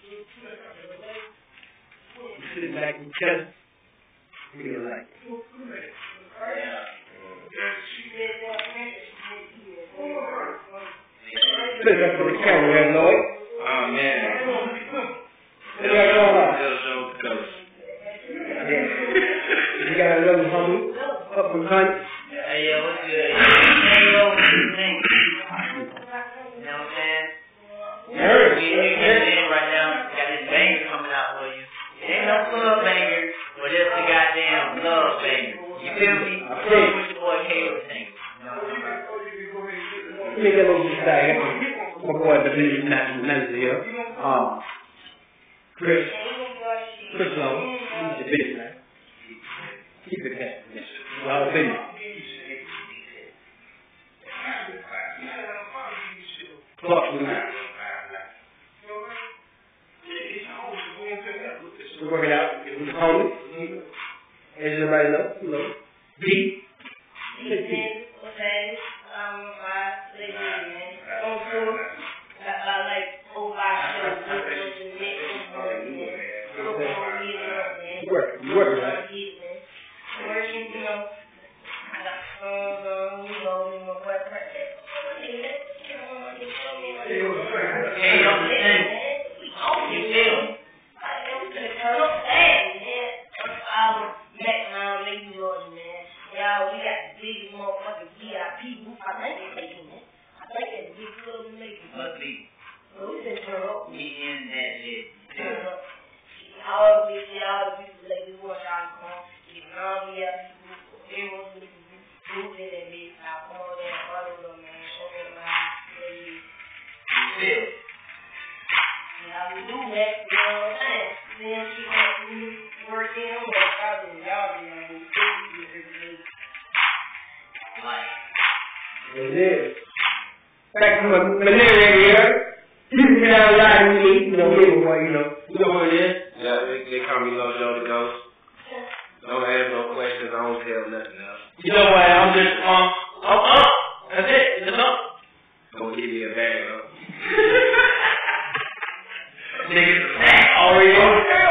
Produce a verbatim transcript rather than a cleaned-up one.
Sitting back in the chest. Feel like sit up for the camera there, Lloyd. Oh, man. What you got going on? Yeah. You got a little homie up from Hunt? Hey, yo, what's good? Hey, yo, what's the thing? You know what I'm saying? Heard. We in right now. Got this banger coming out for you. It ain't no club banger, but it's the goddamn love banger. You feel me? I feel With your boy K was singing. You know what I'm saying? Let me get a little society. My boy, the business manager here. Um, Chris. Chris Lowe. He's the business man. Keep it there. Y'all business. Clark, we're working out with the homie. As everybody knows, you know. B. Work, you work, right? Working, you know. Um, you know, what? Hey, yo, listen. You feel me? Y'all, we got the biggest motherfucking V I P booth. I think they're making it. I think that's the big club they're making. Must be. So we can turn up. We in that shit. Turn up. All of these, all the people that we watch out come. You know, we have people, everyone's with the group in that bitch. I'll come over there and follow them, man. Show them how they Feel. Yeah, we do that, you know what I'm saying? Then she got me working on what probably y'all be on these things. Like. It is. Back from the malaria here. You can get out live with me, you know, little boy, you know. You know what it is? Yeah, they, they call me Lil Joe the Ghost. Don't ask no questions, I don't tell nothing else. You know what? I'm just, um, I'm up. That's it. It's up. Don't give me a bag up. Niggas, already on.